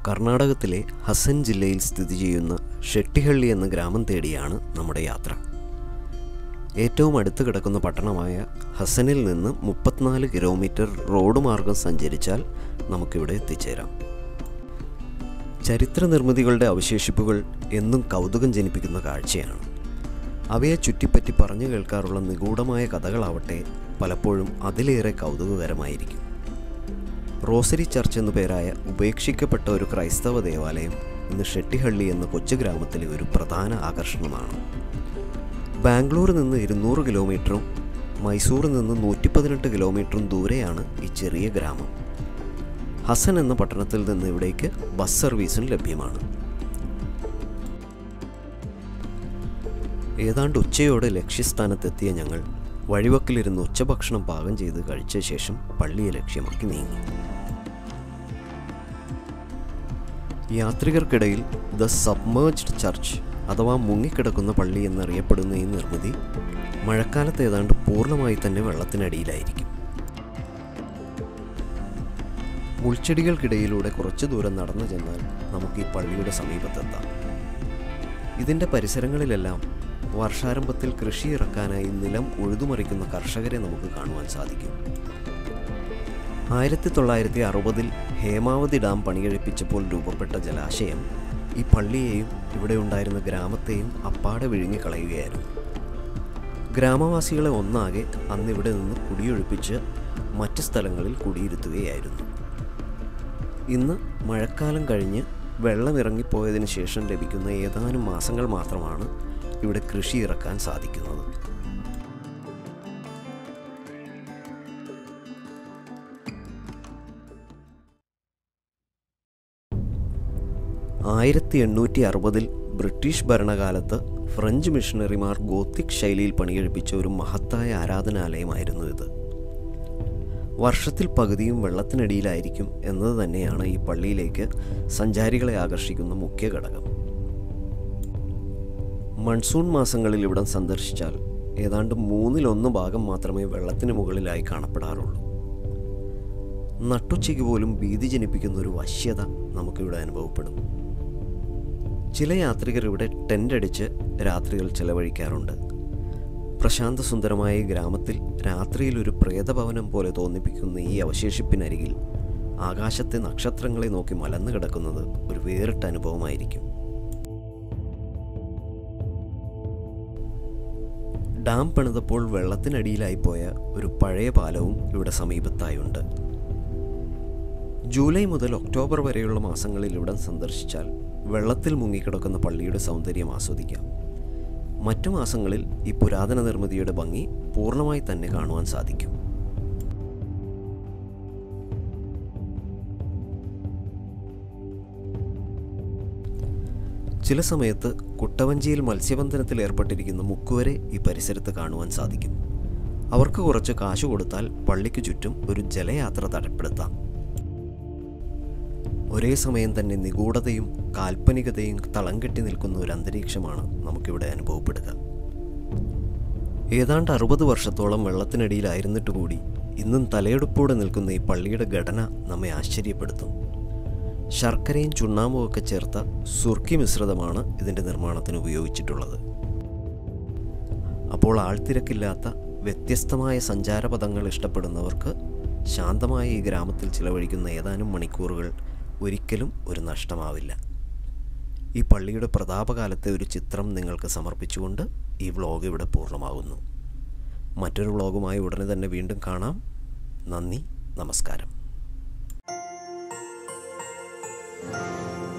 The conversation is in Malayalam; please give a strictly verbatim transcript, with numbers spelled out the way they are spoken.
കർണാടകത്തിലെ ഹസൻ ജില്ലയിൽ സ്ഥിതി ചെയ്യുന്ന ഷെട്ടിഹള്ളി എന്ന ഗ്രാമം തേടിയാണ് നമ്മുടെ യാത്ര. ഏറ്റവും അടുത്ത് കിടക്കുന്ന പട്ടണമായ ഹസനിൽ നിന്ന് മുപ്പത്തിനാല് കിലോമീറ്റർ റോഡ് മാർഗം സഞ്ചരിച്ചാൽ നമുക്കിവിടെ എത്തിച്ചേരാം. ചരിത്ര നിർമ്മിതികളുടെ അവശേഷിപ്പുകൾ എന്നും കൗതുകം ജനിപ്പിക്കുന്ന കാഴ്ചയാണ്. അവയെ ചുറ്റിപ്പറ്റി പറഞ്ഞു കേൾക്കാറുള്ള നിഗൂഢമായ കഥകളാവട്ടെ പലപ്പോഴും അതിലേറെ കൗതുകകരമായിരിക്കും. റോസറി ചർച്ച് എന്നു പേരായ ഉപേക്ഷിക്കപ്പെട്ട ഒരു ക്രൈസ്തവ ദേവാലയം ഇന്ന് ഷെട്ടിഹള്ളി എന്ന കൊച്ചു ഗ്രാമത്തിലെ ഒരു പ്രധാന ആകർഷണമാണ്. ബാംഗ്ലൂരിൽ നിന്ന് ഇരുന്നൂറ് കിലോമീറ്ററും മൈസൂരിൽ നിന്ന് നൂറ്റി പതിനെട്ട് കിലോമീറ്ററും ദൂരെയാണ് ഈ ചെറിയ ഗ്രാമം. ഹസൻ എന്ന പട്ടണത്തിൽ നിന്ന് ഇവിടേക്ക് ബസ് സർവീസും ലഭ്യമാണ്. ഏതാണ്ട് ഉച്ചയോടെ ലക്ഷ്യസ്ഥാനത്തെത്തിയ ഞങ്ങൾ വഴിവക്കിലിരുന്ന് ഉച്ചഭക്ഷണം പാകം ചെയ്ത് കഴിച്ച ശേഷം പള്ളിയെ ലക്ഷ്യമാക്കി നീങ്ങി. യാത്രികർക്കിടയിൽ ദ സബ്merged ചർച്ച് അഥവാ മുങ്ങിക്കിടക്കുന്ന പള്ളി എന്നറിയപ്പെടുന്ന ഈ നിർമ്മിതി മഴക്കാലത്ത് ഏതാണ്ട് പൂർണ്ണമായി തന്നെ വെള്ളത്തിനടിയിലായിരിക്കും. മുൾച്ചെടികൾക്കിടയിലൂടെ കുറച്ചു ദൂരം നടന്നു ചെന്നാൽ നമുക്ക് ഈ പള്ളിയുടെ സമീപത്തെത്താം. ഇതിൻ്റെ പരിസരങ്ങളിലെല്ലാം വർഷാരംഭത്തിൽ കൃഷി ഇറക്കാനായി നിലം ഉഴുതുമറിക്കുന്ന കർഷകരെ നമുക്ക് കാണുവാൻ സാധിക്കും. ആയിരത്തി തൊള്ളായിരത്തി അറുപതിൽ ഹേമാവതി ഡാം പണികഴിപ്പിച്ചപ്പോൾ രൂപപ്പെട്ട ജലാശയം ഈ പള്ളിയെയും ഇവിടെ ഉണ്ടായിരുന്ന ഗ്രാമത്തെയും അപ്പാടെ വിഴുങ്ങിക്കളയുകയായിരുന്നു. ഗ്രാമവാസികളെ ഒന്നാകെ അന്നിവിടെ നിന്ന് കുടിയൊഴിപ്പിച്ച് മറ്റ് സ്ഥലങ്ങളിൽ കുടിയിരുത്തുകയായിരുന്നു. ഇന്ന് മഴക്കാലം കഴിഞ്ഞ് വെള്ളമിറങ്ങിപ്പോയതിന് ശേഷം ലഭിക്കുന്ന ഏതാനും മാസങ്ങൾ മാത്രമാണ് ഇവിടെ കൃഷി ഇറക്കാൻ സാധിക്കുന്നത്. ആയിരത്തി എണ്ണൂറ്റി അറുപതിൽ ബ്രിട്ടീഷ് ഭരണകാലത്ത് ഫ്രഞ്ച് മിഷണറിമാർ ഗോത്തിക് ശൈലിയിൽ പണികഴിപ്പിച്ച ഒരു മഹത്തായ ആരാധനാലയമായിരുന്നു ഇത്. വർഷത്തിൽ പകുതിയും വെള്ളത്തിനടിയിലായിരിക്കും എന്നത് തന്നെയാണ് ഈ പള്ളിയിലേക്ക് സഞ്ചാരികളെ ആകർഷിക്കുന്ന മുഖ്യ ഘടകം. മൺസൂൺ മാസങ്ങളിൽ ഇവിടം സന്ദർശിച്ചാൽ ഏതാണ്ട് മൂന്നിലൊന്ന് ഭാഗം മാത്രമേ വെള്ളത്തിന് മുകളിലായി കാണപ്പെടാറുള്ളൂ. നട്ടുച്ചയ്ക്ക് പോലും ഭീതി ജനിപ്പിക്കുന്ന ഒരു വശ്യത നമുക്കിവിടെ അനുഭവപ്പെടും. ചില യാത്രികർ ഇവിടെ ടെൻ്റ് അടിച്ച് രാത്രികൾ ചെലവഴിക്കാറുണ്ട്. പ്രശാന്തസുന്ദരമായ ഈ ഗ്രാമത്തിൽ രാത്രിയിൽ ഒരു പ്രേതഭവനം പോലെ തോന്നിപ്പിക്കുന്ന ഈ അവശേഷിപ്പിനരികിൽ ആകാശത്തെ നക്ഷത്രങ്ങളെ നോക്കി മലന്നു കിടക്കുന്നത് ഒരു വേറിട്ട അനുഭവമായിരിക്കും. ഡാം പണിതപ്പോൾ വെള്ളത്തിനടിയിലായിപ്പോയ ഒരു പഴയ പാലവും ഇവിടെ സമീപത്തായുണ്ട്. ജൂലൈ മുതൽ ഒക്ടോബർ വരെയുള്ള മാസങ്ങളിൽ ഇവിടം സന്ദർശിച്ചാൽ വെള്ളത്തിൽ മുങ്ങിക്കിടക്കുന്ന പള്ളിയുടെ സൗന്ദര്യം ആസ്വദിക്കാം. മറ്റു മാസങ്ങളിൽ ഈ പുരാതന നിർമ്മിതിയുടെ ഭംഗി പൂർണ്ണമായി തന്നെ കാണുവാൻ സാധിക്കും. ചില സമയത്ത് കുട്ടവഞ്ചിയിൽ മത്സ്യബന്ധനത്തിൽ ഏർപ്പെട്ടിരിക്കുന്ന മുക്കുവരെ ഈ പരിസരത്ത് കാണുവാൻ സാധിക്കും. അവർക്ക് കുറച്ച് കാശ് കൊടുത്താൽ പള്ളിക്ക് ചുറ്റും ഒരു ജലയാത്ര തടപ്പെടുത്താം. ഒരേ സമയം തന്നെ നിഗൂഢതയും കാൽപ്പനികതയും തളം കെട്ടി നിൽക്കുന്ന ഒരു അന്തരീക്ഷമാണ് നമുക്കിവിടെ അനുഭവപ്പെടുക. ഏതാണ്ട് അറുപത് വർഷത്തോളം വെള്ളത്തിനടിയിലായിരുന്നിട്ട് കൂടി ഇന്നും തലയെടുപ്പോടെ നിൽക്കുന്ന ഈ പള്ളിയുടെ ഘടന നമ്മെ ആശ്ചര്യപ്പെടുത്തും. ശർക്കരയും ചുണ്ണാമ്പും ഒക്കെ ചേർത്ത സുർക്കി മിശ്രിതമാണ് ഇതിൻ്റെ നിർമ്മാണത്തിന് ഉപയോഗിച്ചിട്ടുള്ളത്. അപ്പോൾ ആൾത്തിരക്കില്ലാത്ത വ്യത്യസ്തമായ സഞ്ചാരപഥങ്ങൾ ഇഷ്ടപ്പെടുന്നവർക്ക് ശാന്തമായ ഈ ഗ്രാമത്തിൽ ചിലവഴിക്കുന്ന ഏതാനും മണിക്കൂറുകൾ ഒരിക്കലും ഒരു നഷ്ടമാവില്ല. ഈ പള്ളിയുടെ പ്രതാപകാലത്തെ ഒരു ചിത്രം നിങ്ങൾക്ക് സമർപ്പിച്ചുകൊണ്ട് ഈ വ്ളോഗ് ഇവിടെ പൂർണ്ണമാകുന്നു. മറ്റൊരു വ്ളോഗുമായി ഉടനെ തന്നെ വീണ്ടും കാണാം. നന്ദി, നമസ്കാരം.